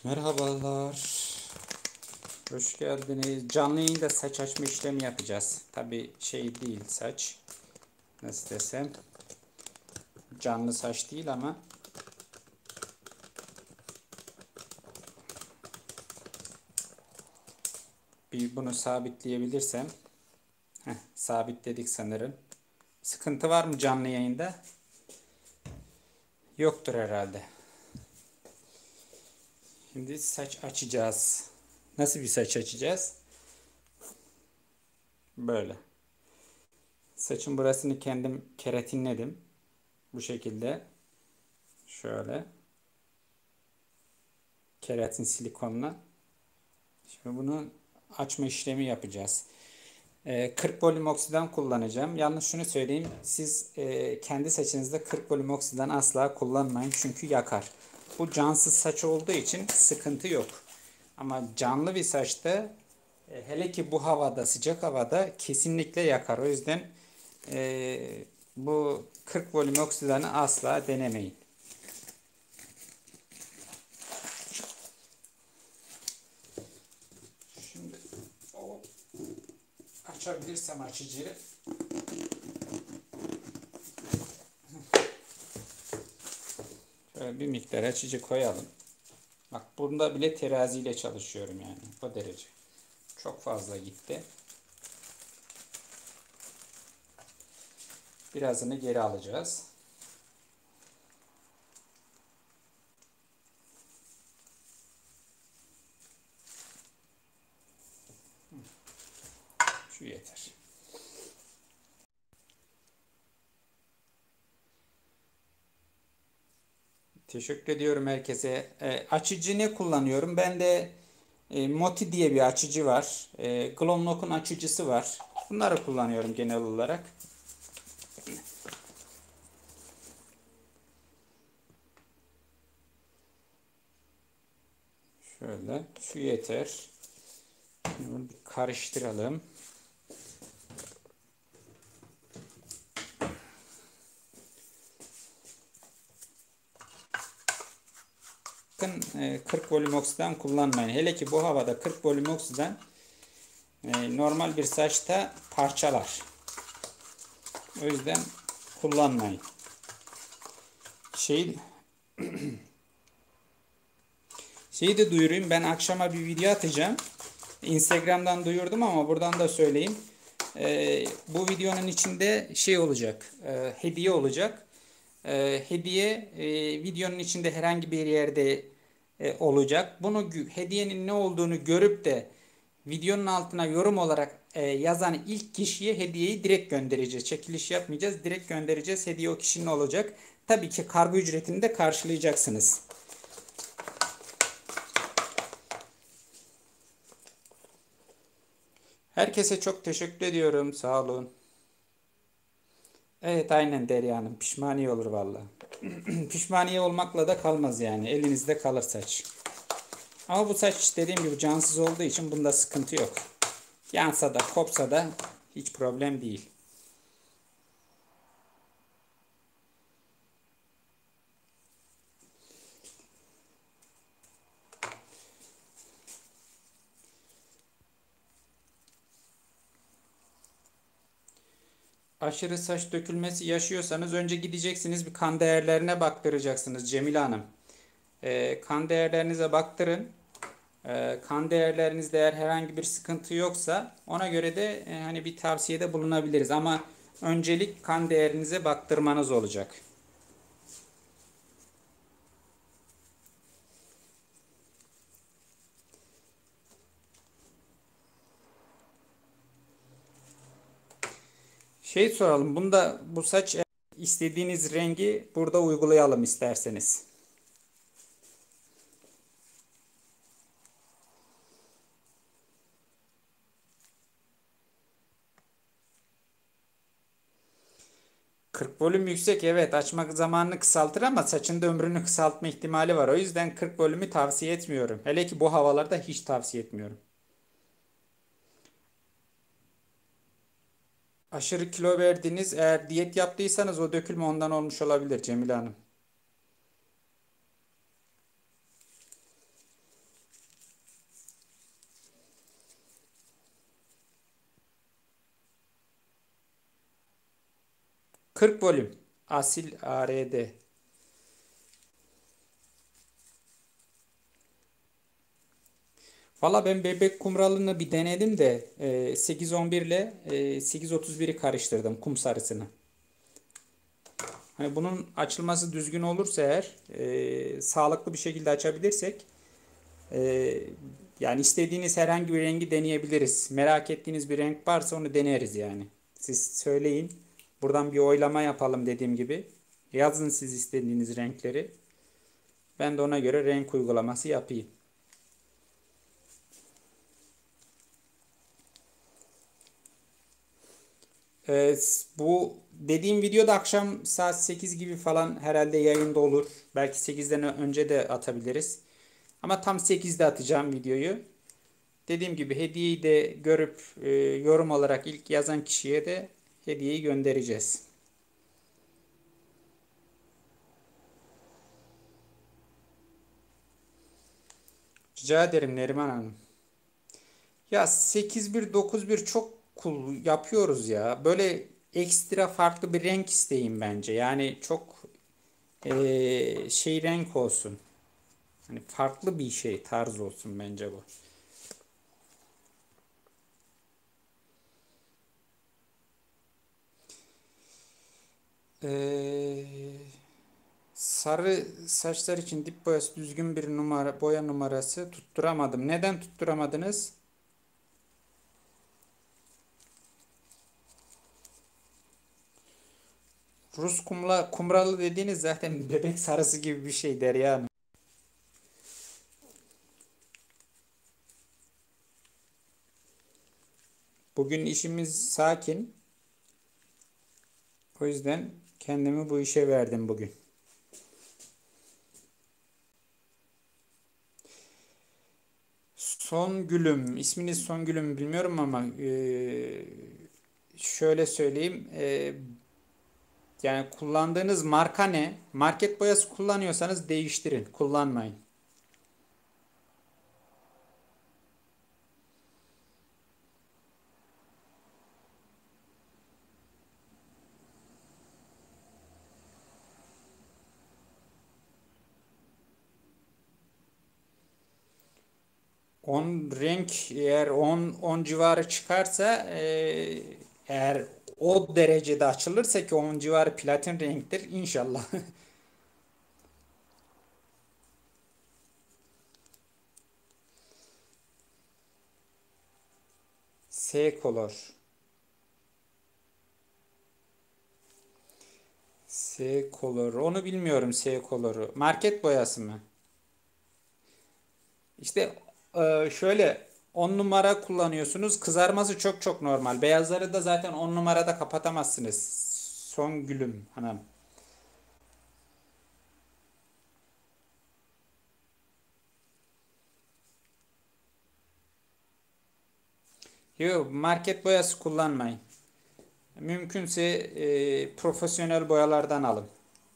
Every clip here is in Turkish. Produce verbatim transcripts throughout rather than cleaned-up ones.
Merhabalar. Hoş geldiniz. Canlı yayında saç açma işlemi yapacağız. Tabi şey değil saç. Nasıl desem. Canlı saç değil ama. Bir bunu sabitleyebilirsem. Heh, sabitledik sanırım. Sıkıntı var mı canlı yayında? Yoktur herhalde. Şimdi saç açacağız. Nasıl bir saç açacağız? Böyle. Saçın burasını kendim keratinledim. Bu şekilde. Şöyle. Keratin silikonla. Şimdi bunu açma işlemi yapacağız. Ee, kırk volüm oksiden kullanacağım. Yalnız şunu söyleyeyim. Siz e, kendi saçınızda kırk volüm oksiden asla kullanmayın. Çünkü yakar. Bu cansız saç olduğu için sıkıntı yok. Ama canlı bir saçta e, hele ki bu havada, sıcak havada kesinlikle yakar. O yüzden e, bu kırk volüm oksidanı asla denemeyin. Şimdi o açabilirsem açıcıyı. Şöyle bir miktar açıcı koyalım. Bak bunda bile teraziyle çalışıyorum yani. O derece. Çok fazla gitti. Birazını geri alacağız. Şu yeter. Teşekkür ediyorum herkese. E, açıcı ne kullanıyorum? Ben de e, Moti diye bir açıcı var. E, Glomlock'un açıcısı var. Bunları kullanıyorum genel olarak. Şöyle. Şu yeter. Bunu bir karıştıralım. Bakın kırk volüm oksiden kullanmayın. Hele ki bu havada kırk volüm oksiden normal bir saçta parçalar. O yüzden kullanmayın. Şey şeyi de duyurayım. Ben akşama bir video atacağım. Instagram'dan duyurdum ama buradan da söyleyeyim. Ee, bu videonun içinde şey olacak. E, hediye olacak. E, hediye e, videonun içinde herhangi bir yerde e, olacak. Bunu hediyenin ne olduğunu görüp de videonun altına yorum olarak e, yazan ilk kişiye hediyeyi direkt göndereceğiz. Çekiliş yapmayacağız. Direkt göndereceğiz. Hediye o kişinin olacak. Tabii ki kargo ücretini de karşılayacaksınız. Herkese çok teşekkür ediyorum. Sağ olun. Evet aynen Derya Hanım. Pişmaniye olur valla. Pişmaniye olmakla da kalmaz yani. Elinizde kalır saç. Ama bu saç dediğim gibi cansız olduğu için bunda sıkıntı yok. Yansa da kopsa da hiç problem değil. Aşırı saç dökülmesi yaşıyorsanız önce gideceksiniz bir kan değerlerine baktıracaksınız Cemile Hanım. Ee, kan değerlerinize baktırın. Ee, kan değerlerinizde eğer herhangi bir sıkıntı yoksa ona göre de e, hani bir tavsiyede bulunabiliriz. Ama öncelik kan değerinize baktırmanız olacak. Şey soralım. Bunda bu saç e, istediğiniz rengi burada uygulayalım isterseniz. kırk volüm yüksek evet açmak zamanını kısaltır ama saçın da ömrünü kısaltma ihtimali var. O yüzden kırk volümü tavsiye etmiyorum. Hele ki bu havalarda hiç tavsiye etmiyorum. Aşırı kilo verdiniz. Eğer diyet yaptıysanız o dökülme ondan olmuş olabilir Cemile Hanım. kırk volüm. Asil A R D. Valla ben bebek kumralını bir denedim de e, sekiz on bir ile e, sekiz otuz biri karıştırdım kum sarısını. Hani bunun açılması düzgün olursa eğer e, sağlıklı bir şekilde açabilirsek e, yani istediğiniz herhangi bir rengi deneyebiliriz. Merak ettiğiniz bir renk varsa onu deneriz yani. Siz söyleyin. Buradan bir oylama yapalım dediğim gibi. Yazın siz istediğiniz renkleri. Ben de ona göre renk uygulaması yapayım. Ee, bu dediğim video da akşam saat sekiz gibi falan herhalde yayında olur. Belki sekizden önce de atabiliriz. Ama tam sekizde atacağım videoyu. Dediğim gibi hediyeyi de görüp e, yorum olarak ilk yazan kişiye de hediyeyi göndereceğiz. Rica ederim Neriman Hanım. Ya sekiz bir dokuz bir çok cool yapıyoruz ya. Böyle ekstra farklı bir renk isteyeyim bence. Yani çok e, şey renk olsun. Hani farklı bir şey tarz olsun bence bu. Ee, sarı saçlar için dip boyası düzgün bir numara boya numarası tutturamadım. Neden tutturamadınız? Rus kumla, kumralı dediğiniz zaten bebek sarısı gibi bir şey Derya Hanım. Bugün işimiz sakin. O yüzden kendimi bu işe verdim bugün. Songül'üm. İsminiz Songül'üm bilmiyorum ama eee, şöyle söyleyeyim. Eee, yani kullandığınız marka ne? Market boyası kullanıyorsanız değiştirin. Kullanmayın. on renk eğer on on civarı çıkarsa eee, eğer o derecede açılırsa ki on civarı platin renktir inşallah. S color. S color. Onu bilmiyorum S color'u. Market boyası mı? İşte e, şöyle on numara kullanıyorsunuz. Kızarması çok çok normal. Beyazları da zaten on numarada kapatamazsınız. Son gülüm hanım. Yok market boyası kullanmayın. Mümkünse e, profesyonel boyalardan alın.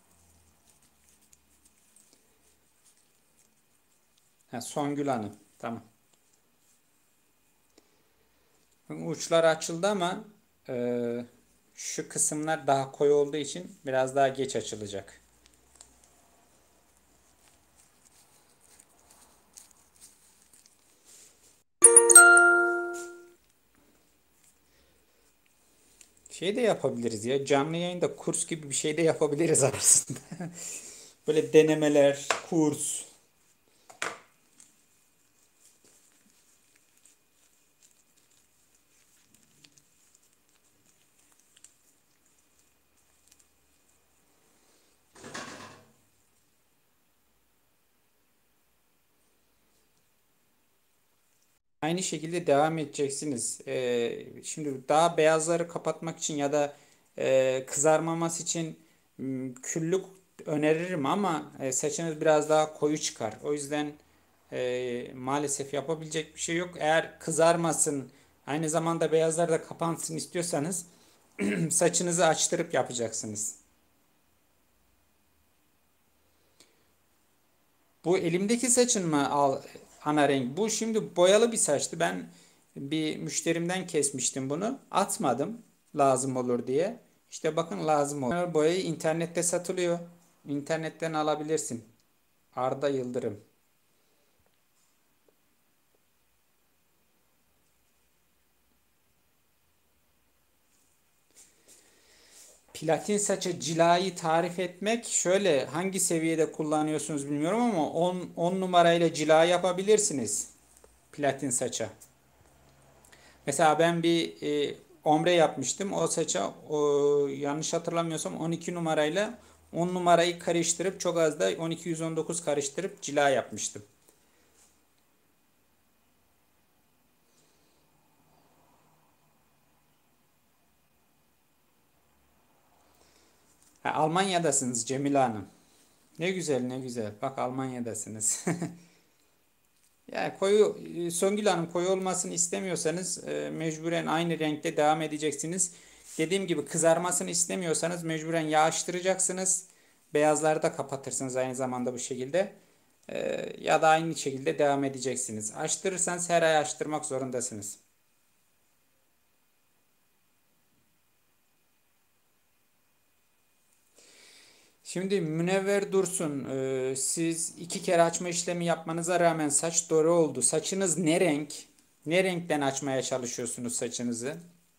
Ha, Songül Hanım. Tamam. Uçlar açıldı ama e, şu kısımlar daha koyu olduğu için biraz daha geç açılacak. Şey de yapabiliriz ya. Canlı yayında kurs gibi bir şey de yapabiliriz aslında. Böyle denemeler, kurs. Aynı şekilde devam edeceksiniz. Ee, şimdi daha beyazları kapatmak için ya da e, kızarmaması için m, küllük öneririm ama e, saçınız biraz daha koyu çıkar. O yüzden e, maalesef yapabilecek bir şey yok. Eğer kızarmasın, aynı zamanda beyazlar da kapansın istiyorsanız saçınızı açtırıp yapacaksınız. Bu elimdeki saçın mı al ana renk? Bu şimdi boyalı bir saçtı. Ben bir müşterimden kesmiştim bunu. Atmadım lazım olur diye. İşte bakın lazım o. Boyayı internette satılıyor. İnternetten alabilirsin. Arda Yıldırım. Platin saça cilayı tarif etmek şöyle, hangi seviyede kullanıyorsunuz bilmiyorum ama on, on numarayla cila yapabilirsiniz platin saça. Mesela ben bir e, ombre yapmıştım. O saça o, yanlış hatırlamıyorsam on iki numarayla on numarayı karıştırıp çok az da on iki yüz on dokuz karıştırıp cila yapmıştım. Ha, Almanya'dasınız Cemile Hanım. Ne güzel ne güzel. Bak Almanya'dasınız. Ya koyu e, Songül Hanım, koyu olmasını istemiyorsanız e, mecburen aynı renkte devam edeceksiniz. Dediğim gibi kızarmasını istemiyorsanız mecburen yağıştıracaksınız. Beyazları da kapatırsınız aynı zamanda bu şekilde. E, ya da aynı şekilde devam edeceksiniz. Açtırırsanız her ay açtırmak zorundasınız. Şimdi Münevver Dursun, e, siz iki kere açma işlemi yapmanıza rağmen saç doğru oldu. Saçınız ne renk? Ne renkten açmaya çalışıyorsunuz saçınızı?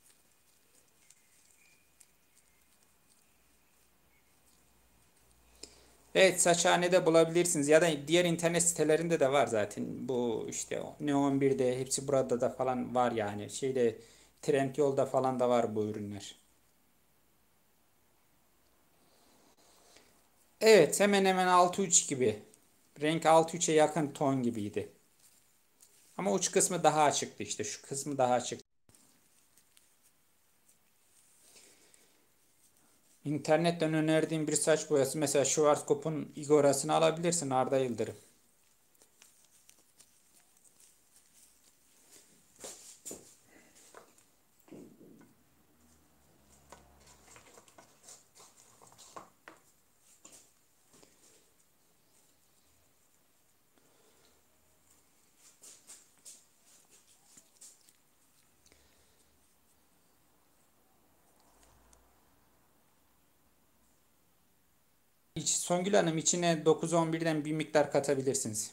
Evet, Saçhane'de bulabilirsiniz ya da diğer internet sitelerinde de var zaten. Bu işte Neon birde, hepsi burada da falan var yani. Şeyde Trendyol'da falan da var bu ürünler. Evet, hemen hemen altı üç gibi. Renk altı üçe yakın ton gibiydi. Ama uç kısmı daha açıktı işte. Şu kısmı daha açık. İnternetten önerdiğim bir saç boyası mesela Schwarzkopf'un Igora'sını alabilirsin, Arda Yıldırım. İç, Songül Hanım, içine dokuz on birden bir miktar katabilirsiniz.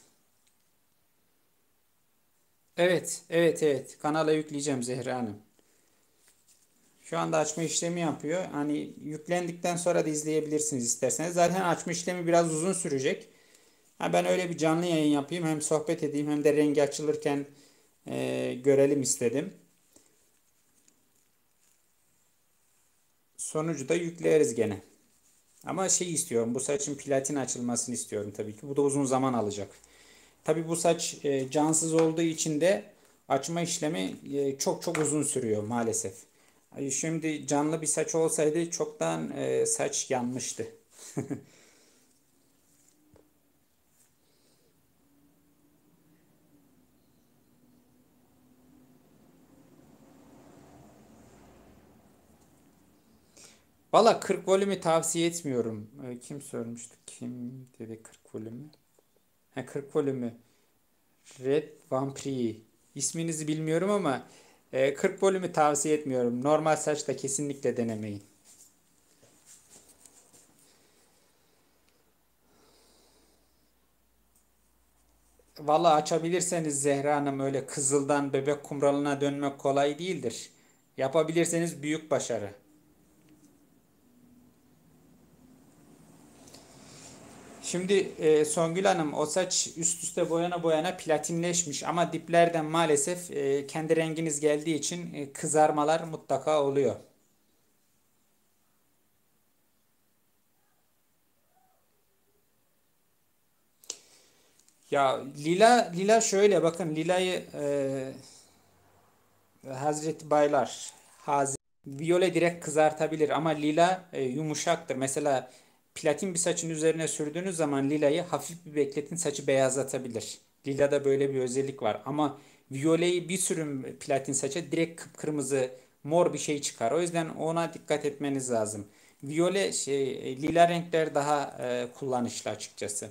Evet, evet, evet. Kanala yükleyeceğim Zehra Hanım. Şu anda açma işlemi yapıyor. Hani yüklendikten sonra da izleyebilirsiniz isterseniz. Zaten açma işlemi biraz uzun sürecek. Ha, ben öyle bir canlı yayın yapayım. Hem sohbet edeyim hem de rengi açılırken e, görelim istedim. Sonucu da yükleriz gene. Ama şey istiyorum. Bu saçın platin açılmasını istiyorum tabii ki. Bu da uzun zaman alacak. Tabii bu saç e, cansız olduğu için de açma işlemi e, çok çok uzun sürüyor maalesef. Ay, Şimdi canlı bir saç olsaydı çoktan e, saç yanmıştı. Valla kırk volümü tavsiye etmiyorum. E, Kim sormuştu? Kim dedi kırk volümü? Ha, kırk volümü. Red Vampiri. İsminizi bilmiyorum ama e, kırk volümü tavsiye etmiyorum. Normal saçta kesinlikle denemeyin. Valla açabilirseniz Zehra Hanım, öyle kızıldan bebek kumralına dönmek kolay değildir. Yapabilirseniz büyük başarı. Şimdi e, Songül Hanım, o saç üst üste boyana boyana platinleşmiş ama diplerden maalesef e, kendi renginiz geldiği için e, kızarmalar mutlaka oluyor. Ya lila lila şöyle bakın, lilayı e, Hazreti Baylar, Viyole direkt kızartabilir ama lila e, yumuşaktır. Mesela platin bir saçın üzerine sürdüğünüz zaman lilayı hafif bir bekletin, saçı beyazlatabilir. Lila'da böyle bir özellik var ama viyoleyi bir sürüm platin saça direkt kıpkırmızı mor bir şey çıkar. O yüzden ona dikkat etmeniz lazım. Viyole şey, e, lila renkler daha e, kullanışlı açıkçası.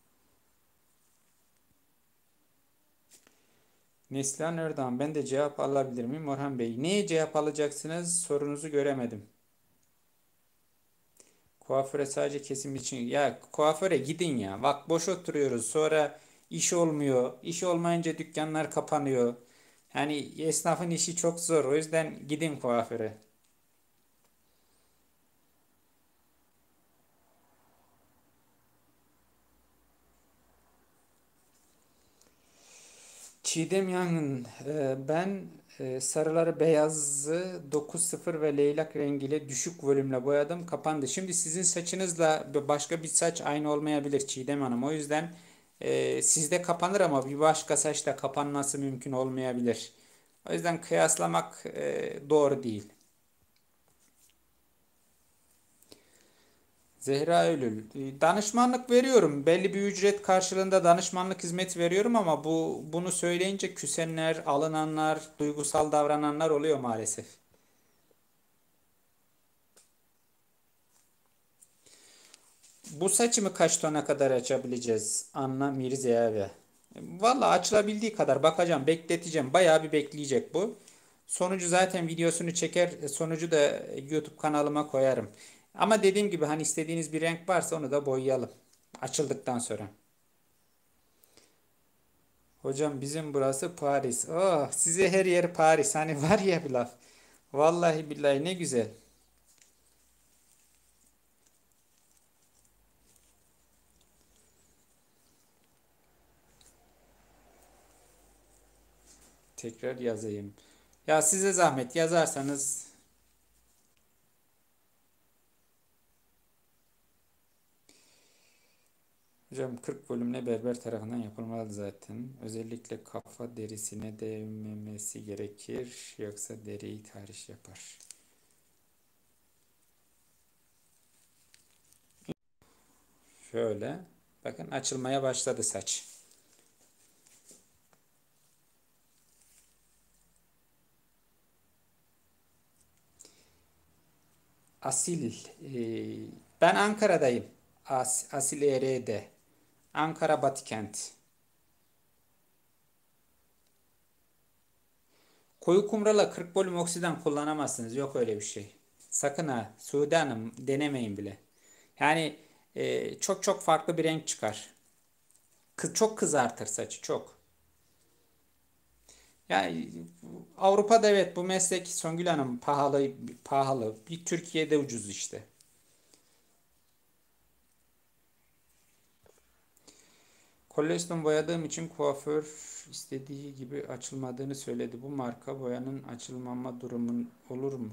Neslihan Erdoğan, ben de cevap alabilir miyim Orhan Bey? Neye cevap alacaksınız? Sorunuzu göremedim. Kuaföre sadece kesim için. Ya kuaföre gidin ya. Bak boş oturuyoruz. Sonra iş olmuyor. İş olmayınca dükkanlar kapanıyor. Yani esnafın işi çok zor. O yüzden gidin kuaföre. Çiğdem Yangın, e, ben e, sarıları beyazı dokuz sıfır ve leylak rengiyle düşük volümle boyadım. Kapandı. Şimdi sizin saçınızla başka bir saç aynı olmayabilir Çiğdem Hanım. O yüzden e, sizde kapanır ama bir başka saçta kapanması mümkün olmayabilir. O yüzden kıyaslamak e, doğru değil. Zehra Eylül. e, Danışmanlık veriyorum. Belli bir ücret karşılığında danışmanlık hizmeti veriyorum ama bu bunu söyleyince küsenler, alınanlar, duygusal davrananlar oluyor maalesef. Bu saçımı kaç tona kadar açabileceğiz? Anna Mirziyoyev. Valla açılabildiği kadar bakacağım, bekleteceğim. Bayağı bir bekleyecek bu. Sonucu zaten videosunu çeker, sonucu da YouTube kanalıma koyarım. Ama dediğim gibi hani istediğiniz bir renk varsa onu da boyayalım. Açıldıktan sonra. Hocam bizim burası Paris. Oh, size her yer Paris. Hani var ya bir laf. Vallahi billahi ne güzel. Tekrar yazayım. Ya size zahmet yazarsanız. Hocam kırk bölümle berber tarafından yapılmalı zaten. Özellikle kafa derisine değmemesi gerekir. Yoksa deriyi tahriş yapar. Şöyle. Bakın açılmaya başladı saç. Asil. e, Ben Ankara'dayım. As, Asil E R'de. Ankara Batıkent. Koyu kumrala kırk bölüm oksiden kullanamazsınız. Yok öyle bir şey. Sakın ha. Sude Hanım denemeyin bile. Yani e, çok çok farklı bir renk çıkar. Kız, çok kızartır saçı çok. Yani Avrupa'da evet bu meslek Songül Hanım pahalı pahalı. Bir Türkiye'de ucuz işte. Kolesterol boyadığım için kuaför istediği gibi açılmadığını söyledi. Bu marka boyanın açılmama durumun olur mu?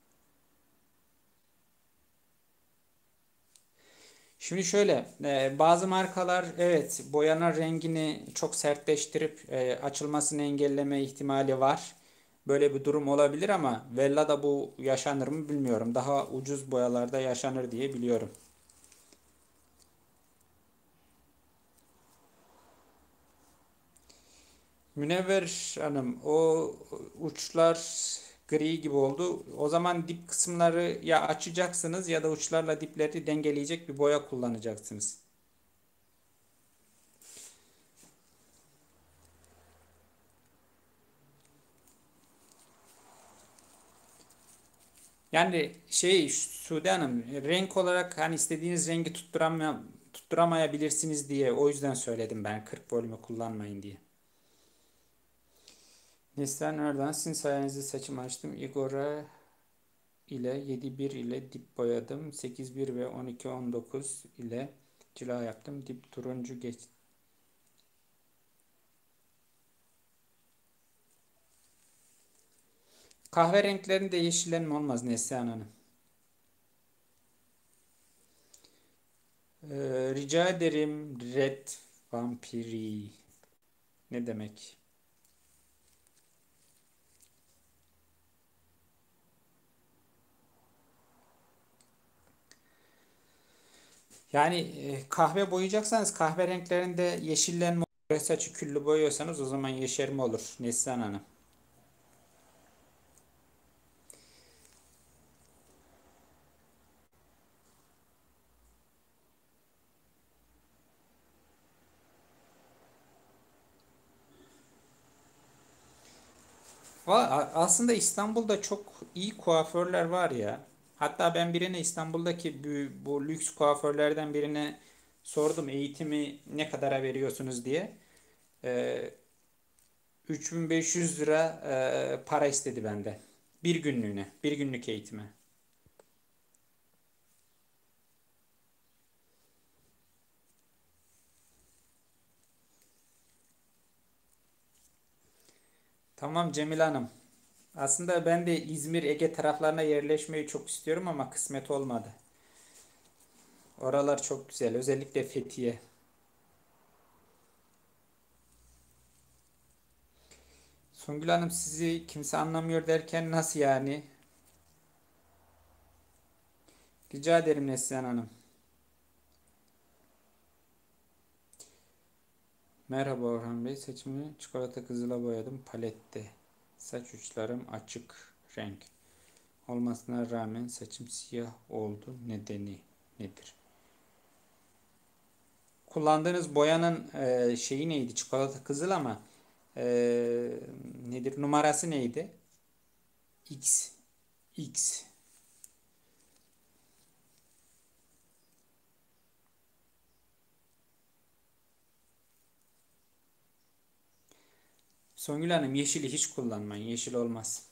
Şimdi şöyle, e, bazı markalar evet boyanın rengini çok sertleştirip e, açılmasını engelleme ihtimali var. Böyle bir durum olabilir ama Vella'da bu yaşanır mı bilmiyorum. Daha ucuz boyalarda yaşanır diye biliyorum. Münevver Hanım, o uçlar gri gibi oldu. O zaman dip kısımları ya açacaksınız ya da uçlarla dipleri dengeleyecek bir boya kullanacaksınız. Yani şey Sude Hanım renk olarak hani istediğiniz rengi tutturamaya, tutturamayabilirsiniz diye o yüzden söyledim ben kırk bölümü kullanmayın diye. Neslihan Erdoğan sizin sayenizde saçımı açtım. Igora ile yedi bir ile dip boyadım. sekiz bir ve on iki on dokuz ile cila yaptım. Dip turuncu geç. Kahverengilerinde yeşillenme olmaz Neslihan Hanım. Ee, rica ederim Red Vampiri. Ne demek? Yani e, kahve boyayacaksanız kahverengilerinde yeşillenme olur. Saçı küllü boyuyorsanız o zaman yeşerme olur Neslihan Hanım. Va- a- Aslında İstanbul'da çok iyi kuaförler var ya. Hatta ben birine İstanbul'daki bu, bu lüks kuaförlerden birine sordum eğitimi ne kadara veriyorsunuz diye. Ee, üç bin beş yüz lira e, para istedi benden. Bir günlüğüne, bir günlük eğitime. Tamam Cemil Hanım. Aslında ben de İzmir, Ege taraflarına yerleşmeyi çok istiyorum ama kısmet olmadı. Oralar çok güzel. Özellikle Fethiye. Songül Hanım sizi kimse anlamıyor derken nasıl yani? Rica ederim Neslihan Hanım. Merhaba Orhan Bey. Saçımı çikolata kızıla boyadım palette. Saç uçlarım açık renk olmasına rağmen saçım siyah oldu. Nedeni nedir? Kullandığınız boyanın e, şeyi neydi? Çikolata kızıl ama e, nedir? Numarası neydi? X. X. Songül Hanım yeşili hiç kullanmayın. Yeşil olmaz.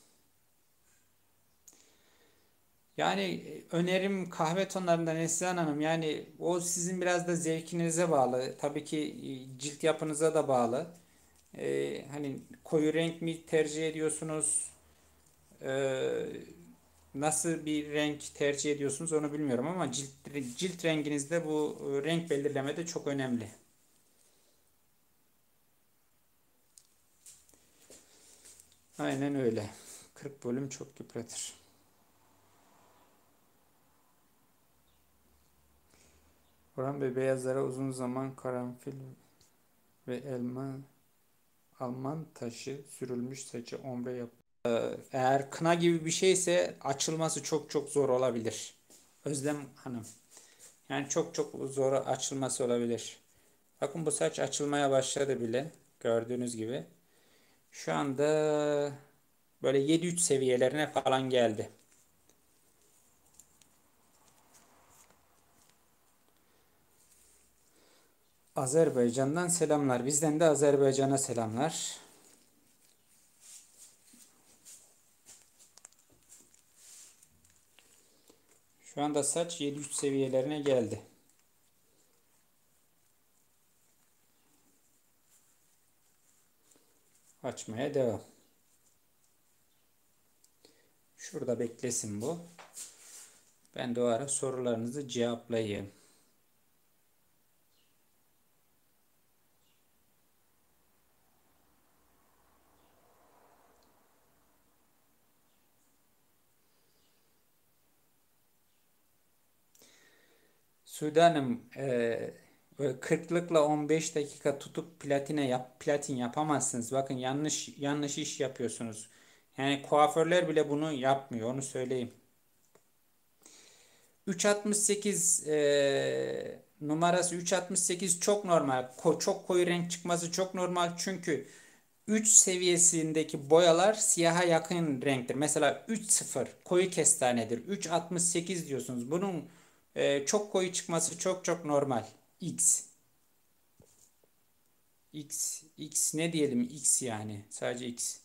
Yani e, önerim kahve tonlarında Neslihan Hanım. Yani o sizin biraz da zevkinize bağlı. Tabii ki e, cilt yapınıza da bağlı. E, hani koyu renk mi tercih ediyorsunuz? E, nasıl bir renk tercih ediyorsunuz onu bilmiyorum ama cilt, cilt renginizde bu e, renk belirleme de çok önemli. Aynen öyle. kırk bölüm çok yıpratır. Orhan Bey beyazlara uzun zaman karanfil ve elma Alman taşı sürülmüş saçı ombre yap. Eğer kına gibi bir şeyse açılması çok çok zor olabilir. Özlem Hanım. Yani çok çok zor açılması olabilir. Bakın bu saç açılmaya başladı bile. Gördüğünüz gibi. Şu anda böyle yedi üç seviyelerine falan geldi. Azerbaycan'dan selamlar. Bizden de Azerbaycan'a selamlar. Şu anda saç yedi üç seviyelerine geldi. Açmaya devam. Şurada beklesin bu. Ben de o ara sorularınızı cevaplayayım. Sude Hanım, e, böyle kırklıkla on beş dakika tutup platine yap, platin yapamazsınız. Bakın yanlış yanlış iş yapıyorsunuz. Yani kuaförler bile bunu yapmıyor, onu söyleyeyim. üç altmış sekiz e, numarası üç altmış sekiz çok normal. Ko- çok koyu renk çıkması çok normal. Çünkü üç seviyesindeki boyalar siyaha yakın renktir. Mesela üç sıfır koyu kestanedir. üç altmış sekiz diyorsunuz. Bunun e, çok koyu çıkması çok çok normal. X. X. X ne diyelim? X yani. Sadece X.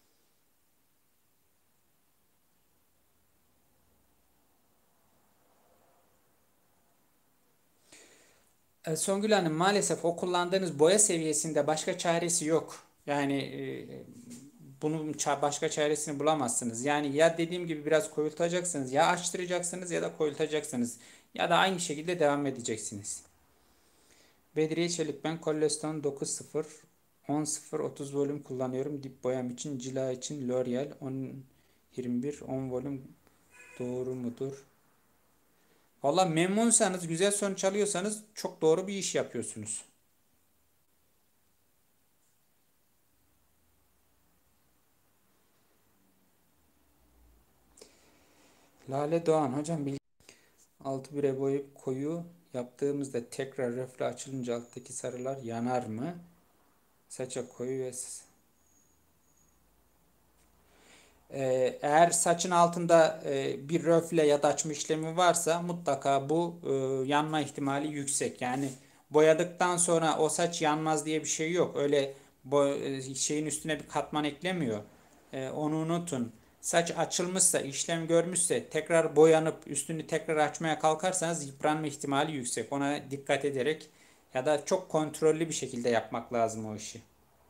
E, Songül Hanım maalesef o kullandığınız boya seviyesinde başka çaresi yok. Yani e, bunun ça- başka çaresini bulamazsınız. Yani ya dediğim gibi biraz koyultacaksınız, ya açtıracaksınız ya da koyultacaksınız. Ya da aynı şekilde devam edeceksiniz. Bedriye Çelik ben Kolleston dokuz sıfır on sıfır otuz volüm kullanıyorum. Dip boyam için, cila için L'Oreal on yirmi bir on volüm doğru mudur? Valla memnunsanız, güzel sonuç alıyorsanız çok doğru bir iş yapıyorsunuz. Lale Doğan hocam bil altı bire boyayıp koyu yaptığımızda tekrar röfle açılınca alttaki sarılar yanar mı? Saça koyu ve Ee, eğer saçın altında e, bir röfle ya da açma işlemi varsa mutlaka bu e, yanma ihtimali yüksek. Yani boyadıktan sonra o saç yanmaz diye bir şey yok. Öyle bo- e, şeyin üstüne bir katman eklemiyor. E, onu unutun. Saç açılmışsa, işlem görmüşse tekrar boyanıp üstünü tekrar açmaya kalkarsanız yıpranma ihtimali yüksek. Ona dikkat ederek ya da çok kontrollü bir şekilde yapmak lazım o işi.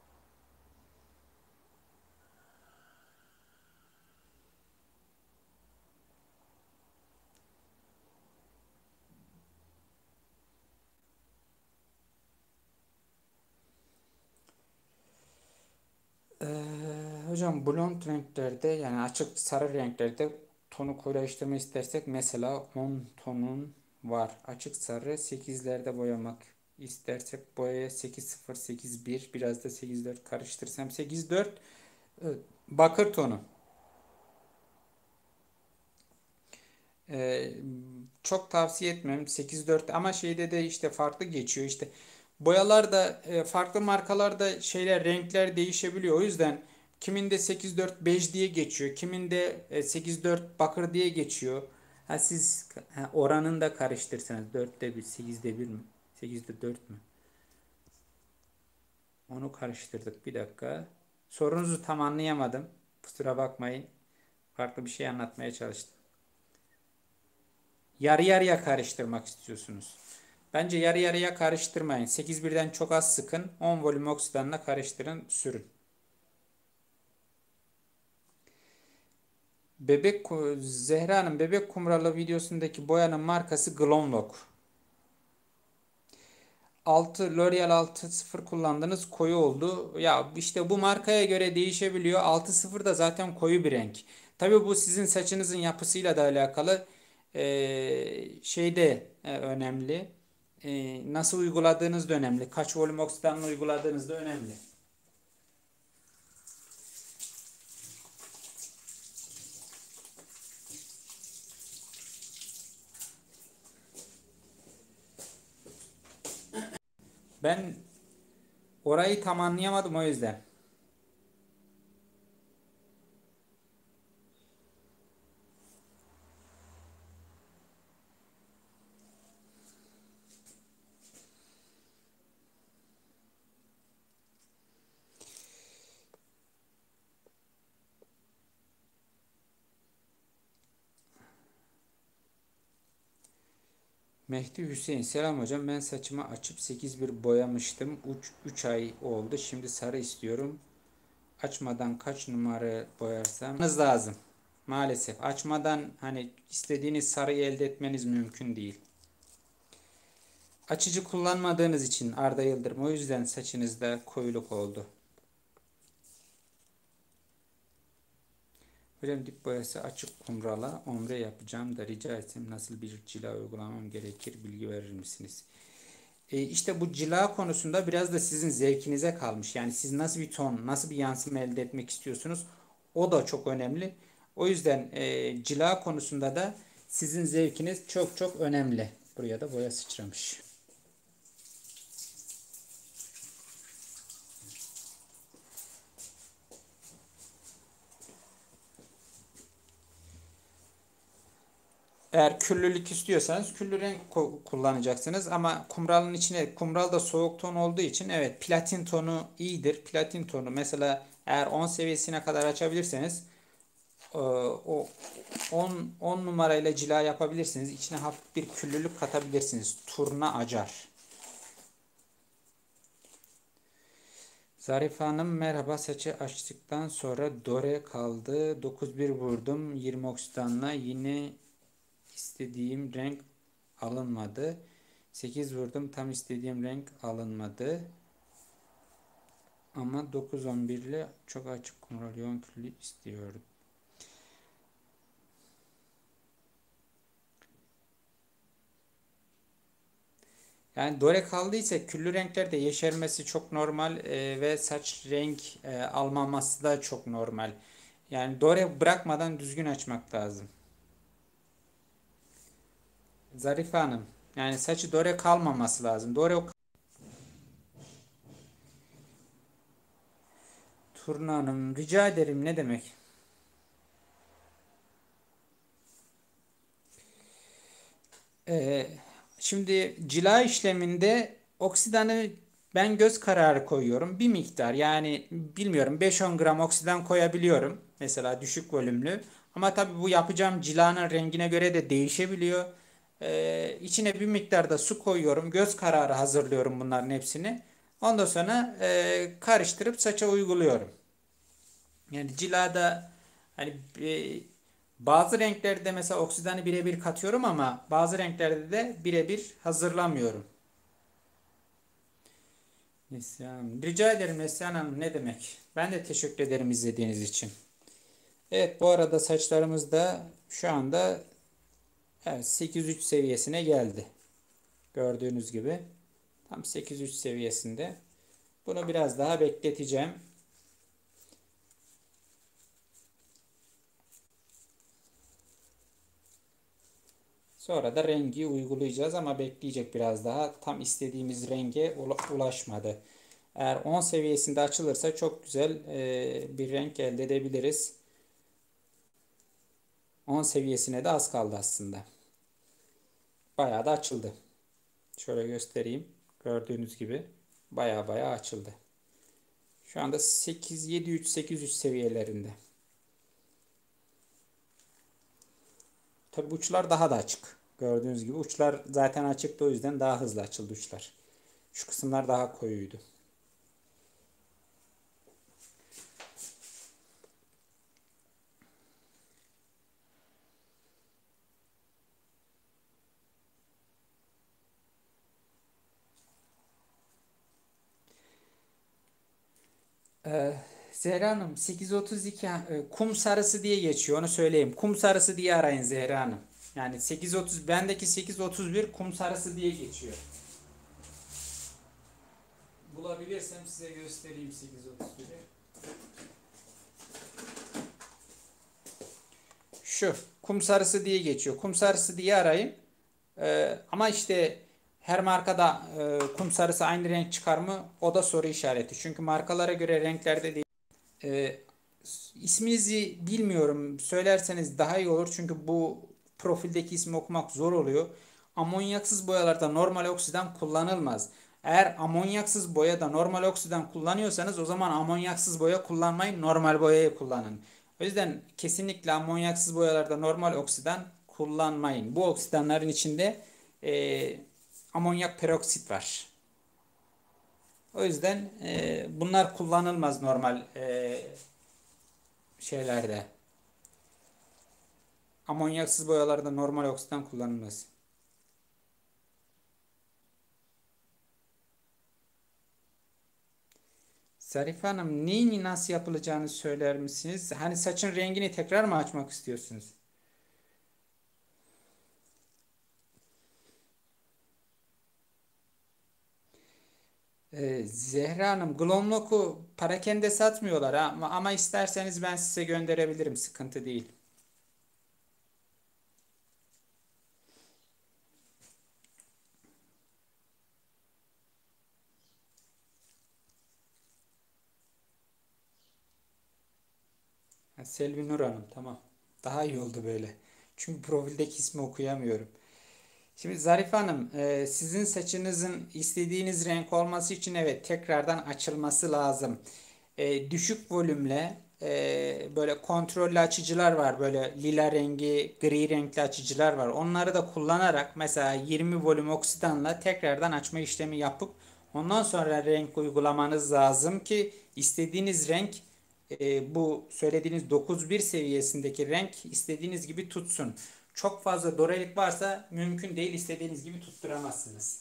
Ee, hocam blond renklerde yani açık sarı renklerde tonu koyulaştırma istersek mesela on tonun var. Açık sarı sekizlerde boyamak istersek boyaya sekiz sıfır sekiz bir biraz da sekiz dört karıştırsam sekiz dört e, bakır tonu. Ee, çok tavsiye etmem. sekiz dört ama şeyde de işte farklı geçiyor. İşte boyalar da e, farklı markalarda şeyler renkler değişebiliyor. O yüzden kiminde sekiz dört bej diye geçiyor. Kiminde e, sekiz dört bakır diye geçiyor. Ha siz ha, oranını da karıştırsanız dörtte bir sekizde bir mi? sekizde dört mü? Onu karıştırdık bir dakika. Sorunuzu tam anlayamadım. Kusura bakmayın. Farklı bir şey anlatmaya çalıştım. Yarı yarıya karıştırmak istiyorsunuz. Bence yarı yarıya karıştırmayın. sekiz birden çok az sıkın. on volüm oksidanla karıştırın, sürün. Bebek Zehra'nın bebek kumralı videosundaki boyanın markası Glowlock. altı L'Oreal altı sıfır kullandınız koyu oldu. Ya işte bu markaya göre değişebiliyor. altı sıfır da zaten koyu bir renk. Tabii bu sizin saçınızın yapısıyla da alakalı. Ee, şeyde e, önemli. Ee, nasıl uyguladığınız da önemli. Kaç volüm oksidanla uyguladığınız da önemli. Ben orayı tam anlayamadım o yüzden. Mehdi Hüseyin. Selam hocam. Ben saçımı açıp sekiz bir boyamıştım. üç ay oldu. Şimdi sarı istiyorum. Açmadan kaç numara boyarsam lazım. Maalesef açmadan hani istediğiniz sarıyı elde etmeniz mümkün değil. Açıcı kullanmadığınız için Arda Yıldırım o yüzden saçınızda koyuluk oldu. Hocam dip boyası açık kumrala ombre yapacağım da rica etsem nasıl bir cila uygulamam gerekir bilgi verir misiniz? E, işte bu cila konusunda biraz da sizin zevkinize kalmış. Yani siz nasıl bir ton, nasıl bir yansıma elde etmek istiyorsunuz? O da çok önemli. O yüzden e, cila konusunda da sizin zevkiniz çok çok önemli. Buraya da boya sıçramış. Eğer küllülük istiyorsanız küllü renk kullanacaksınız. Ama kumralın içine, kumral da soğuk ton olduğu için evet platin tonu iyidir. Platin tonu mesela eğer on seviyesine kadar açabilirseniz e, o on, on numarayla cila yapabilirsiniz. İçine hafif bir küllülük katabilirsiniz. Turna acar. Zarife Hanım merhaba. Saçı açtıktan sonra dore kaldı. dokuz bir vurdum. yirmi oksidanla yine istediğim renk alınmadı. sekiz vurdum. Tam istediğim renk alınmadı. Ama dokuz on bir ile çok açık kumral yoğun küllü istiyorum. Yani dore kaldıysa küllü renklerde yeşermesi çok normal e, ve saç renk e, almaması da çok normal. Yani dore bırakmadan düzgün açmak lazım. Zarife Hanım, yani saçı dore kalmaması lazım. Dore Turna Hanım, rica ederim ne demek? Ee, Şimdi cila işleminde oksidanı ben göz kararı koyuyorum. Bir miktar yani bilmiyorum beş on gram oksidan koyabiliyorum. Mesela düşük volümlü. Ama tabii bu yapacağım cilanın rengine göre de değişebiliyor. Ee, içine bir miktar da su koyuyorum. Göz kararı hazırlıyorum bunların hepsini. Ondan sonra e, karıştırıp saça uyguluyorum. Yani cilada hani e, bazı renklerde mesela oksidanı birebir katıyorum ama bazı renklerde de birebir hazırlamıyorum. Neslihan Hanım. Rica ederim Neslihan Hanım, ne demek? Ben de teşekkür ederim izlediğiniz için. Evet, bu arada saçlarımız da şu anda evet, sekiz virgül üç seviyesine geldi. Gördüğünüz gibi tam sekiz virgül üç seviyesinde. Bunu biraz daha bekleteceğim. Sonra da rengi uygulayacağız ama bekleyecek biraz daha. Tam istediğimiz renge ulaşmadı. Eğer on seviyesinde açılırsa çok güzel e, bir renk elde edebiliriz. on seviyesine de az kaldı aslında. Bayağı da açıldı. Şöyle göstereyim. Gördüğünüz gibi bayağı bayağı açıldı. Şu anda sekiz yedi üç sekiz üç seviyelerinde. Tabi uçlar daha da açık. Gördüğünüz gibi uçlar zaten açıktı, o yüzden daha hızlı açıldı uçlar. Şu kısımlar daha koyuydu. Ee, Zehra Hanım sekiz otuz iki e, kum sarısı diye geçiyor, onu söyleyeyim. Kum sarısı diye arayın Zehra Hanım. Yani sekiz otuz, bendeki sekiz otuz bir kum sarısı diye geçiyor. Bulabilirsem size göstereyim sekiz otuz biri. Şu kum sarısı diye geçiyor. Kum sarısı diye arayın. Ee, ama işte her markada e, kum sarısı aynı renk çıkar mı? O da soru işareti. Çünkü markalara göre renklerde değil. Ee, isminizi bilmiyorum. Söylerseniz daha iyi olur. Çünkü bu profildeki ismi okumak zor oluyor. Amonyaksız boyalarda normal oksidan kullanılmaz. Eğer amonyaksız boyada normal oksidan kullanıyorsanız o zaman amonyaksız boya kullanmayın. Normal boyayı kullanın. O yüzden kesinlikle amonyaksız boyalarda normal oksidan kullanmayın. Bu oksidanların içinde e, amonyak peroksit var. O yüzden e, bunlar kullanılmaz normal e, şeylerde. Amonyaksız boyalarda normal oksidan kullanılmaz. Zarife Hanım, neyin nasıl yapılacağını söyler misiniz? Hani saçın rengini tekrar mı açmak istiyorsunuz? Ee, Zehra Hanım, Glomlock'u parakende satmıyorlar ha? ama, ama isterseniz ben size gönderebilirim. Sıkıntı değil. Ha, Selvi Nur Hanım, tamam. Daha iyi oldu böyle. Çünkü profildeki ismi okuyamıyorum. Şimdi Zarife Hanım, e, sizin saçınızın istediğiniz renk olması için evet tekrardan açılması lazım. E, düşük volümle e, böyle kontrollü açıcılar var. Böyle lila rengi, gri renkli açıcılar var. Onları da kullanarak mesela yirmi volüm oksidanla tekrardan açma işlemi yapıp ondan sonra renk uygulamanız lazım ki istediğiniz renk e, bu söylediğiniz dokuz bir seviyesindeki renk istediğiniz gibi tutsun. Çok fazla dorelik varsa mümkün değil, istediğiniz gibi tutturamazsınız.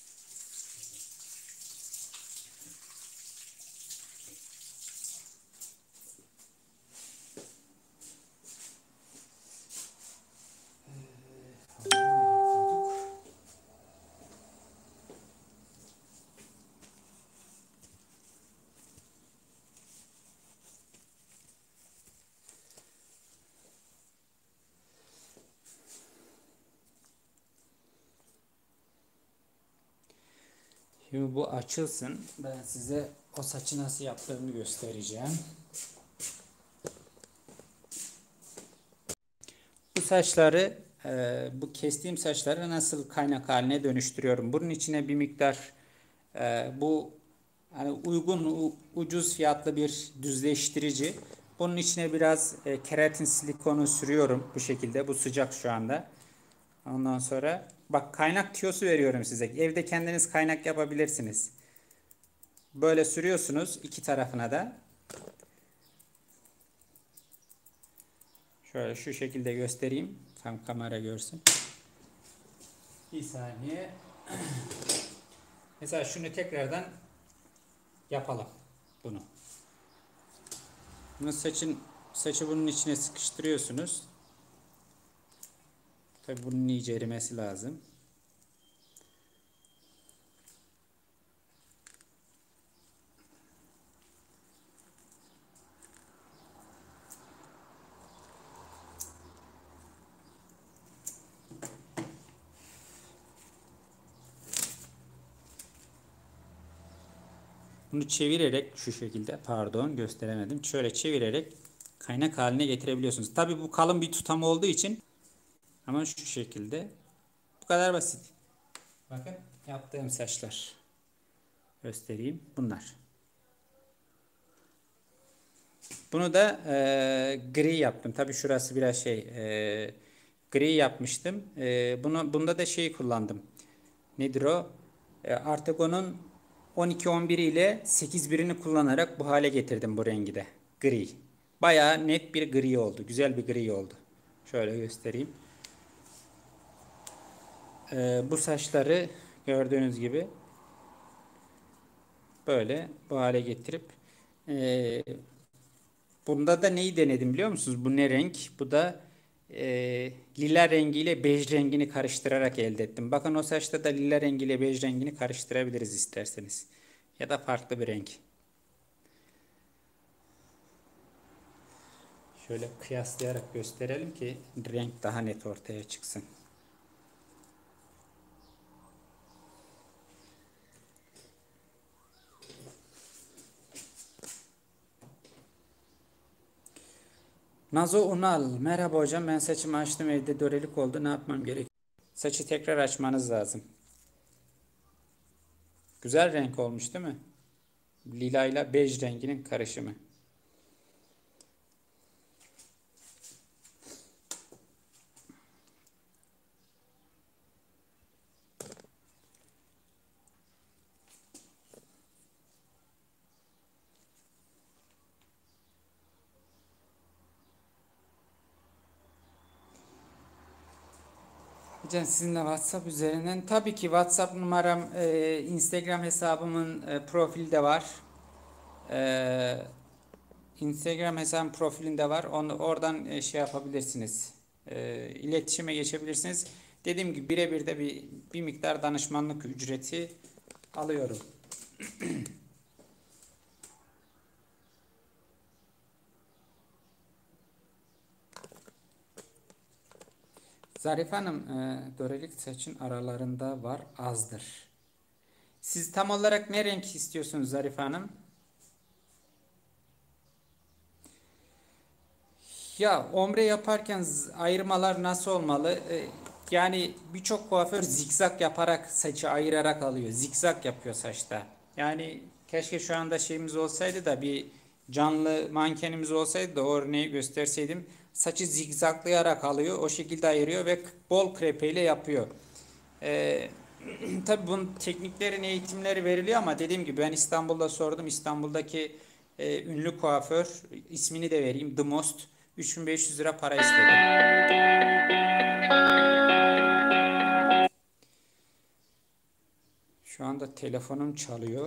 Şimdi bu açılsın. Ben size o saçı nasıl yaptığımı göstereceğim. Bu saçları e, bu kestiğim saçları nasıl kaynak haline dönüştürüyorum. Bunun içine bir miktar e, bu hani uygun u- ucuz fiyatlı bir düzleştirici. Bunun içine biraz e, keratin silikonu sürüyorum bu şekilde. Bu sıcak şu anda. Ondan sonra bak kaynak tiyosu veriyorum size. Evde kendiniz kaynak yapabilirsiniz. Böyle sürüyorsunuz iki tarafına da. Şöyle şu şekilde göstereyim. Tam kamera görsün. Bir saniye. Mesela şunu tekrardan yapalım. Bunu. Bunu saçın saçı bunun içine sıkıştırıyorsunuz. Tabii bunun iyice erimesi lazım. Bunu çevirerek şu şekilde pardon gösteremedim. Şöyle çevirerek kaynak haline getirebiliyorsunuz. Tabii bu kalın bir tutam olduğu için ama şu şekilde bu kadar basit. Bakın yaptığım saçlar. Göstereyim. Bunlar. Bunu da e, gri yaptım. Tabii şurası biraz şey e, gri yapmıştım. E, bunu bunda da şeyi kullandım. Nedir o? E, Artegon'un on iki on bir ile sekiz birini kullanarak bu hale getirdim bu rengi de. Gri. Bayağı net bir gri oldu. Güzel bir gri oldu. Şöyle göstereyim. E, bu saçları gördüğünüz gibi böyle bu hale getirip e, bunda da neyi denedim biliyor musunuz? Bu ne renk? Bu da e, lila rengiyle bej rengini karıştırarak elde ettim. Bakın o saçta da lila rengiyle bej rengini karıştırabiliriz isterseniz. Ya da farklı bir renk. Şöyle kıyaslayarak gösterelim ki renk daha net ortaya çıksın. Nazo Unal. Merhaba hocam, ben saçımı açtım, evde dörelik oldu. Ne yapmam gerek? Saçı tekrar açmanız lazım. Güzel renk olmuş değil mi? Lila ile bej renginin karışımı. Hocam sizinle WhatsApp üzerinden tabii ki WhatsApp numaram e, Instagram hesabımın e, profilde var. E, Instagram hesabım profilinde var. Onu oradan e, şey yapabilirsiniz. E, iletişime geçebilirsiniz. Dediğim gibi birebir de bir bir miktar danışmanlık ücreti alıyorum. Zarife Hanım, e, dörelik saçın aralarında var, azdır. Siz tam olarak ne renk istiyorsunuz Zarife Hanım? Ya ombre yaparken z- ayırmalar nasıl olmalı? Ee, yani birçok kuaför zikzak yaparak saçı ayırarak alıyor. Zikzak yapıyor saçta. Yani keşke şu anda şeyimiz olsaydı da bir canlı mankenimiz olsaydı da o örneği gösterseydim. Saçı zikzaklayarak alıyor. O şekilde ayırıyor ve bol krepeyle yapıyor. Ee, tabii bunun tekniklerin eğitimleri veriliyor ama dediğim gibi ben İstanbul'da sordum. İstanbul'daki e, ünlü kuaför ismini de vereyim. The Most üç bin beş yüz lira para istedi. Şu anda telefonum çalıyor.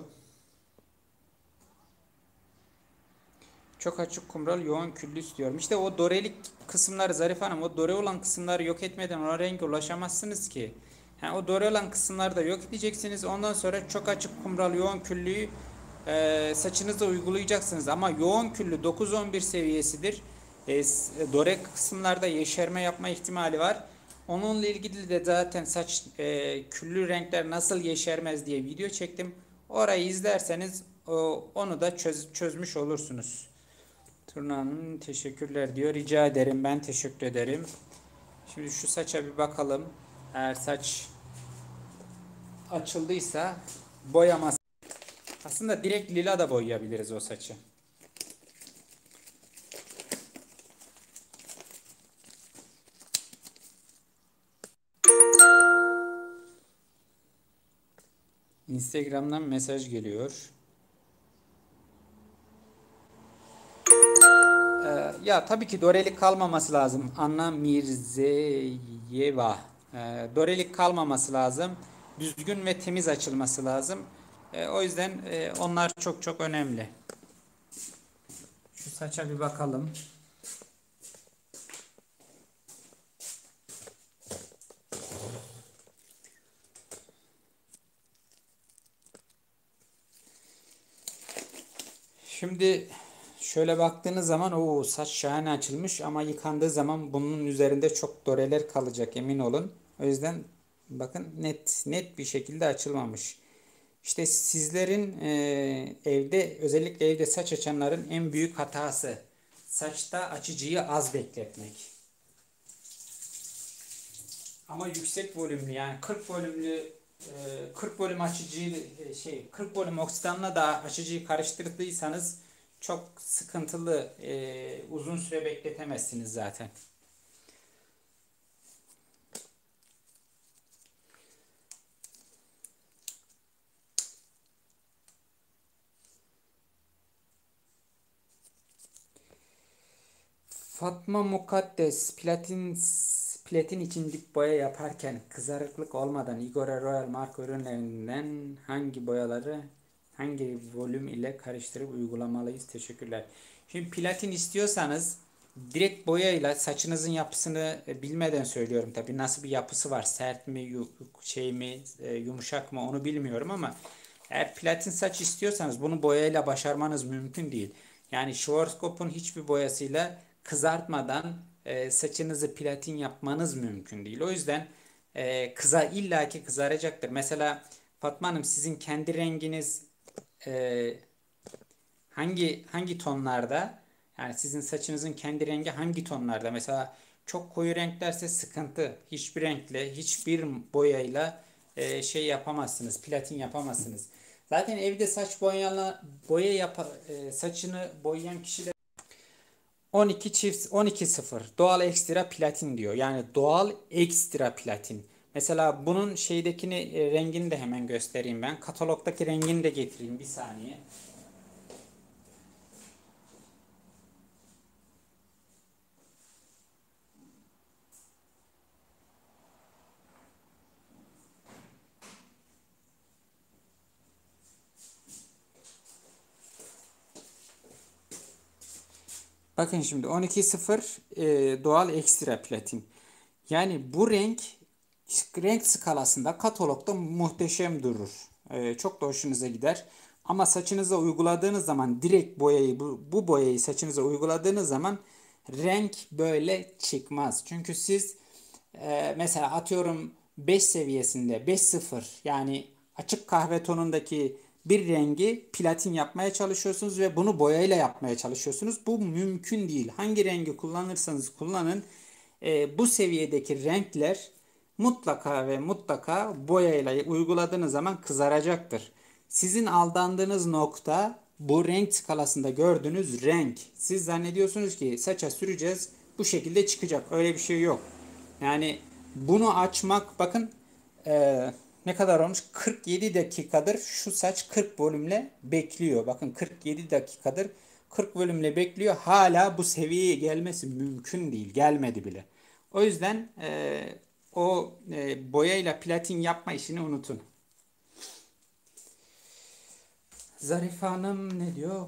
Çok açık kumral yoğun küllü istiyorum. İşte o dorelik kısımları Zarife Hanım, o dore olan kısımları yok etmeden o renge ulaşamazsınız ki. Yani o dore olan kısımları da yok edeceksiniz. Ondan sonra çok açık kumral yoğun küllüyü e, saçınıza uygulayacaksınız. Ama yoğun küllü dokuz on bir seviyesidir. E, dore kısımlarda yeşerme yapma ihtimali var. Onunla ilgili de zaten saç e, küllü renkler nasıl yeşermez diye video çektim. Orayı izlerseniz o, onu da çöz, çözmüş olursunuz. Turna Hanım teşekkürler diyor. Rica ederim. Ben teşekkür ederim. Şimdi şu saça bir bakalım. Eğer saç açıldıysa boyaması. Aslında direkt lila da boyayabiliriz o saçı. Instagram'dan mesaj geliyor. Ee, ya tabii ki dorelik kalmaması lazım. Anna Mirzeyeva. Ee, dorelik kalmaması lazım. Düzgün ve temiz açılması lazım. Ee, o yüzden e, onlar çok çok önemli. Şu saça bir bakalım. Şimdi şöyle baktığınız zaman o saç şahane açılmış ama yıkandığı zaman bunun üzerinde çok doreler kalacak, emin olun. O yüzden bakın net net bir şekilde açılmamış. İşte sizlerin e, evde, özellikle evde saç açanların en büyük hatası saçta açıcıyı az bekletmek. Ama yüksek volümlü, yani kırk volümlü e, kırk volüm açıcıyı e, şey kırk volüm oksidanla da açıcıyı karıştırdıysanız çok sıkıntılı, e, uzun süre bekletemezsiniz zaten. Fatma Mukaddes platin platin için dip boya yaparken kızarıklık olmadan Igora Royal marka ürünlerinden hangi boyaları hangi volüm ile karıştırıp uygulamalıyız? Teşekkürler. Şimdi platin istiyorsanız direkt boyayla saçınızın yapısını e, bilmeden söylüyorum tabii, nasıl bir yapısı var, sert mi yu- şey mi e, yumuşak mı onu bilmiyorum ama eğer platin saç istiyorsanız bunu boyayla başarmanız mümkün değil. Yani Schwarzkopf'un hiçbir boyasıyla kızartmadan e, saçınızı platin yapmanız mümkün değil. O yüzden e, kıza illaki kızaracaktır. Mesela Fatma Hanım, sizin kendi renginiz e, hangi hangi tonlarda? Yani sizin saçınızın kendi rengi hangi tonlarda? Mesela çok koyu renklerse sıkıntı. Hiçbir renkle, hiçbir boyayla e, şey yapamazsınız, platin yapamazsınız. Zaten evde saç boyayla boya yap e, saçını boyayan kişiler on iki çift on iki sıfır doğal ekstra platin diyor. Yani doğal ekstra platin. Mesela bunun şeydekini e, rengini de hemen göstereyim ben. Katalogdaki rengini de getireyim bir saniye. Bakın şimdi on iki sıfır e, doğal ekstra platin. Yani bu renk renk skalasında katalogda muhteşem durur. E, çok da hoşunuza gider. Ama saçınıza uyguladığınız zaman direkt boyayı bu, bu boyayı saçınıza uyguladığınız zaman renk böyle çıkmaz. Çünkü siz e, mesela atıyorum beş seviyesinde beş sıfır, yani açık kahve tonundaki bir rengi platin yapmaya çalışıyorsunuz ve bunu boyayla yapmaya çalışıyorsunuz. Bu mümkün değil. Hangi rengi kullanırsanız kullanın e, bu seviyedeki renkler mutlaka ve mutlaka boyayla uyguladığınız zaman kızaracaktır. Sizin aldandığınız nokta bu renk skalasında gördüğünüz renk. Siz zannediyorsunuz ki saça süreceğiz, bu şekilde çıkacak. Öyle bir şey yok. Yani bunu açmak, bakın ee, ne kadar olmuş? kırk yedi dakikadır şu saç kırk volümle bekliyor. Bakın kırk yedi dakikadır kırk volümle bekliyor. Hala bu seviyeye gelmesi mümkün değil. Gelmedi bile. O yüzden e, o e, boyayla platin yapma işini unutun. Zarife Hanım ne diyor?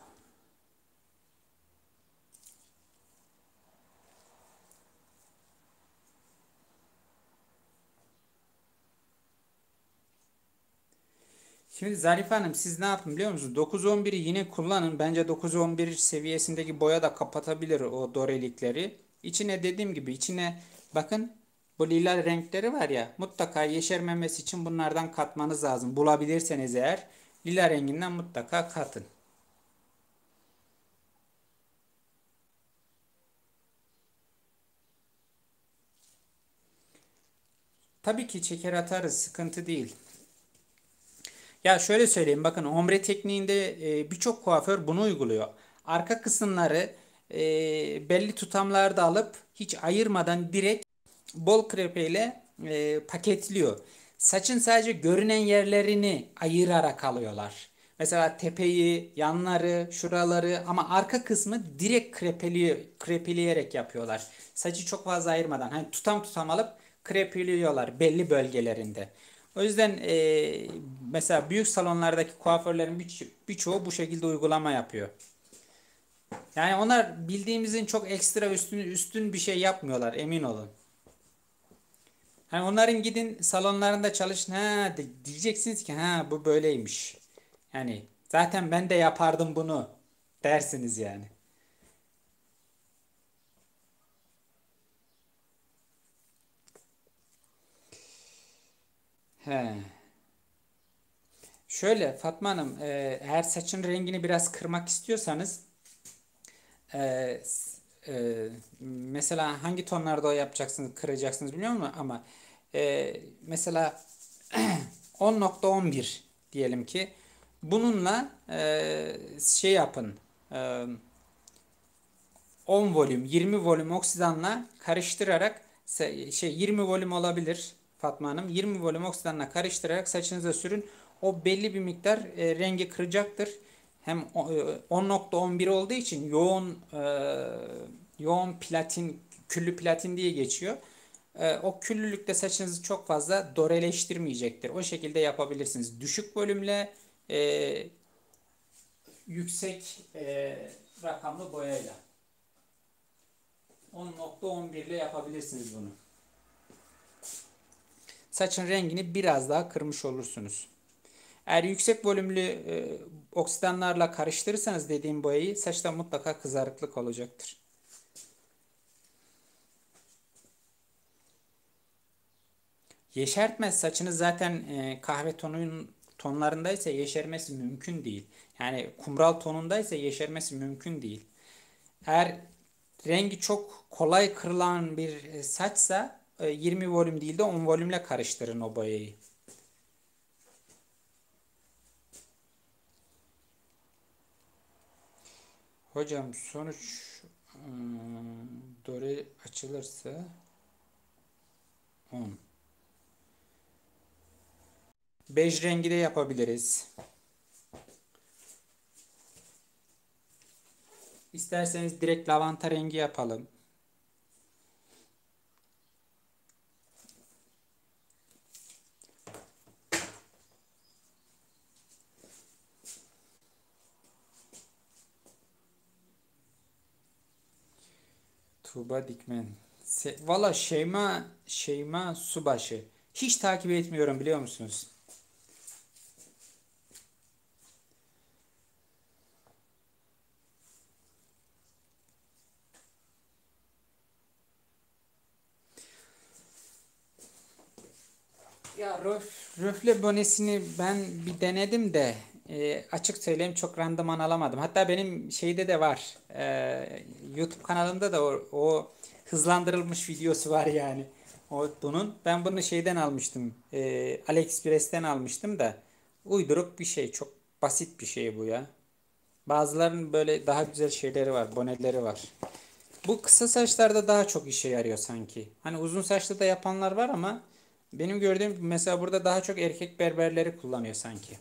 Şimdi Zarife Hanım, siz ne yapın biliyor musunuz? dokuz on biri yine kullanın. Bence dokuz on bir seviyesindeki boya da kapatabilir o dorelikleri. İçine dediğim gibi içine bakın, bu lila renkleri var ya, mutlaka yeşermemesi için bunlardan katmanız lazım. Bulabilirseniz eğer lila renginden mutlaka katın. Tabii ki çeker atarız, sıkıntı değil. Ya şöyle söyleyeyim, bakın ombre tekniğinde e, birçok kuaför bunu uyguluyor. Arka kısımları e, belli tutamlarda alıp hiç ayırmadan direkt bol krepeyle e, paketliyor. Saçın sadece görünen yerlerini ayırarak alıyorlar. Mesela tepeyi, yanları, şuraları, ama arka kısmı direkt krepeliyor, krepeleyerek yapıyorlar. Saçı çok fazla ayırmadan, hani tutam tutam alıp krepeliyorlar belli bölgelerinde. O yüzden e, mesela büyük salonlardaki kuaförlerin birço- birçoğu bu şekilde uygulama yapıyor. Yani onlar bildiğimizin çok ekstra üstün üstün bir şey yapmıyorlar, emin olun. Hani onların gidin salonlarında çalışın, ha de- diyeceksiniz ki ha bu böyleymiş. Yani zaten ben de yapardım bunu dersiniz yani. He. Şöyle Fatma Hanım, e, eğer saçın rengini biraz kırmak istiyorsanız e, s- e, mesela hangi tonlarda o yapacaksınız, kıracaksınız bilmiyorum ama ama e, mesela on nokta on bir diyelim ki bununla e, şey yapın. E, on volüm, yirmi volüm oksidanla karıştırarak şey yirmi volüm olabilir Fatma Hanım. yirmi volüm oksidanla karıştırarak saçınıza sürün. O belli bir miktar e, rengi kıracaktır. Hem o- e, on nokta on bir olduğu için yoğun e, yoğun platin, küllü platin diye geçiyor. E, o küllülükte saçınızı çok fazla doreleştirmeyecektir. O şekilde yapabilirsiniz. Düşük volümle e, yüksek e, rakamlı boyayla. on nokta on bir ile yapabilirsiniz bunu. Saçın rengini biraz daha kırmış olursunuz. Eğer yüksek volümlü e, oksidanlarla karıştırırsanız dediğim boyayı, saçta mutlaka kızarıklık olacaktır. Yeşertmez, saçınız zaten e, kahve tonun tonlarındaysa yeşermesi mümkün değil. Yani kumral tonundaysa yeşermesi mümkün değil. Eğer rengi çok kolay kırılan bir e, saçsa e, yirmi volüm değil de on volümle karıştırın o boyayı. Hocam sonuç ıı, doğru açılırsa on. Bej rengi de yapabiliriz. İsterseniz direkt lavanta rengi yapalım. Tuğba Dikmen. Se Valla Şeyma Şeyma Subaşı. Hiç takip etmiyorum, biliyor musunuz? Ya röf, röfle bonesini ben bir denedim de e, açık söyleyeyim çok randıman alamadım. Hatta benim şeyde de var. E, YouTube kanalımda da o, o hızlandırılmış videosu var yani. O bunun. Ben bunu şeyden almıştım. E, AliExpress'ten almıştım da uyduruk bir şey. Çok basit bir şey bu ya. Bazılarının böyle daha güzel şeyleri var, boneleri var. Bu kısa saçlarda daha çok işe yarıyor sanki. Hani uzun saçlı da yapanlar var ama benim gördüğüm mesela burada daha çok erkek berberleri kullanıyor sanki.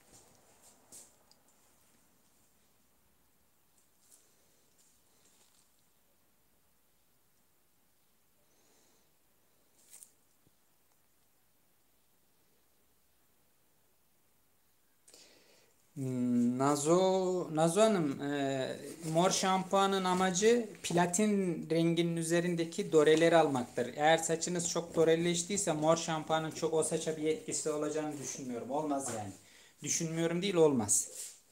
Hmm, Nazo, Nazo Hanım, e, mor şampuanın amacı platin renginin üzerindeki doreleri almaktır. Eğer saçınız çok doreleştiyse mor şampuanın çok o saça bir etkisi olacağını düşünmüyorum. Olmaz yani. Düşünmüyorum değil, olmaz.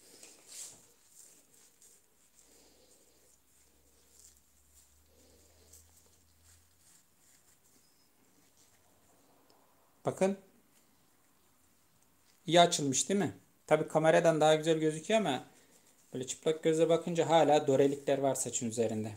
Bakın, iyi açılmış değil mi? Tabii kameradan daha güzel gözüküyor ama böyle çıplak göze bakınca hala dorelikler var saçın üzerinde.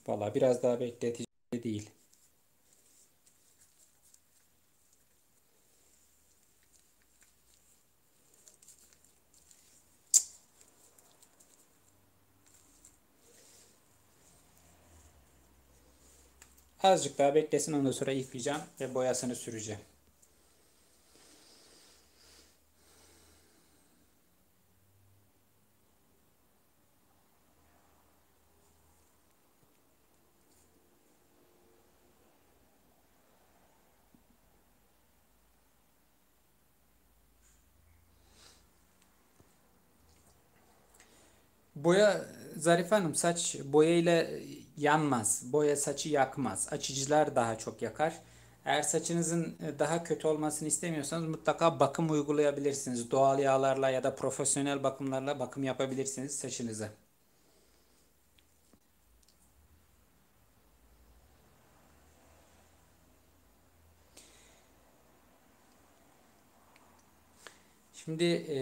Valla biraz daha bekletici değil. Azıcık daha beklesin, ondan sonra yıkayacağım ve boyasını süreceğim. Boya Zarife Hanım, saç boya ile yanmaz. Boya saçı yakmaz. Açıcılar daha çok yakar. Eğer saçınızın e, daha kötü olmasını istemiyorsanız mutlaka bakım uygulayabilirsiniz. Doğal yağlarla ya da profesyonel bakımlarla bakım yapabilirsiniz saçınıza. Şimdi e,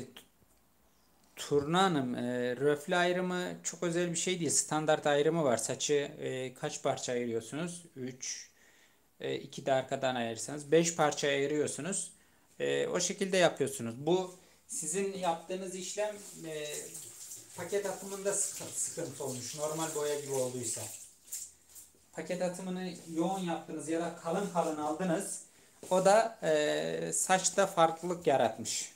Turna Hanım, e, röfle ayrımı çok özel bir şey değil. Standart ayrımı var. Saçı e, kaç parça ayırıyorsunuz? üç, e, iki de arkadan ayırırsanız beş parça ayırıyorsunuz. E, o şekilde yapıyorsunuz. Bu sizin yaptığınız işlem e, paket atımında sıkı- sıkıntı olmuş. Normal boya gibi olduysa. Paket atımını yoğun yaptınız ya da kalın kalın aldınız. O da e, saçta farklılık yaratmış.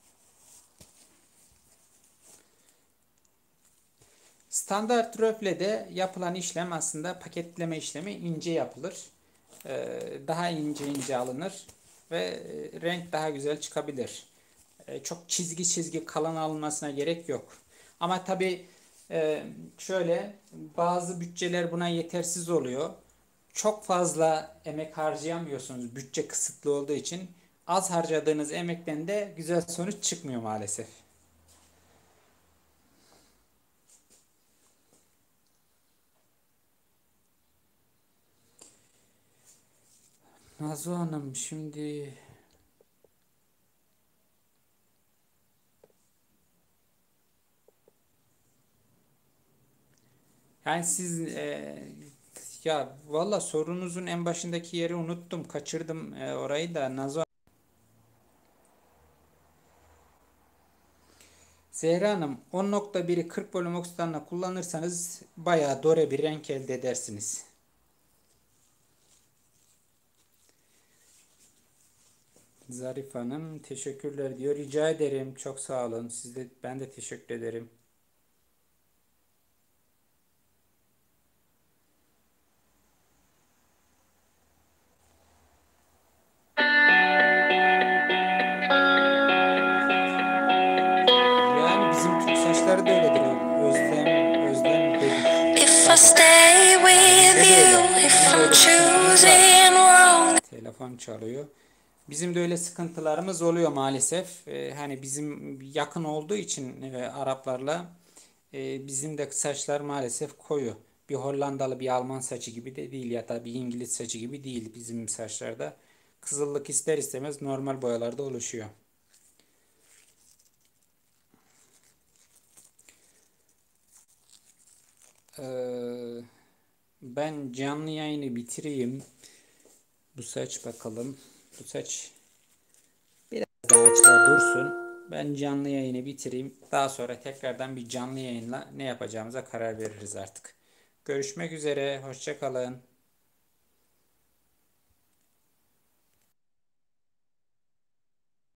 Standart röflede yapılan işlem aslında paketleme işlemi ince yapılır. Ee, daha ince ince alınır ve e, renk daha güzel çıkabilir. Ee, çok çizgi çizgi kalın alınmasına gerek yok. Ama tabii e, şöyle, bazı bütçeler buna yetersiz oluyor. Çok fazla emek harcayamıyorsunuz bütçe kısıtlı olduğu için. Az harcadığınız emekten de güzel sonuç çıkmıyor maalesef. Nazo Hanım, şimdi yani siz e, ya valla sorunuzun en başındaki yeri unuttum, kaçırdım e, orayı da Nazo. Zehra Hanım, on nokta biri kırk bölüm oksidanla kullanırsanız bayağı dore bir renk elde edersiniz. Zarif Hanım teşekkürler diyor. Rica ederim. Çok sağ olun. Siz de, ben de teşekkür ederim. Yani bizim Türk saçları da öyledir. Özlem, Özlem dedik. If I Bakın stay with bizde de you, öyle. if Bizim de I'm öyle sıkıntımız var. choosing wrong. Telefon çalıyor. Bizim de öyle sıkıntılarımız oluyor maalesef. Ee, hani bizim yakın olduğu için e, Araplarla e, bizim de saçlar maalesef koyu. Bir Hollandalı, bir Alman saçı gibi de değil ya da bir İngiliz saçı gibi değil bizim saçlarda. Kızıllık ister istemez normal boyalarda oluşuyor. Ee, Ben canlı yayını bitireyim. Bu saç bakalım. Bu saç biraz daha açığa dursun. Ben canlı yayını bitireyim. Daha sonra tekrardan bir canlı yayınla ne yapacağımıza karar veririz artık. Görüşmek üzere. Hoşça kalın.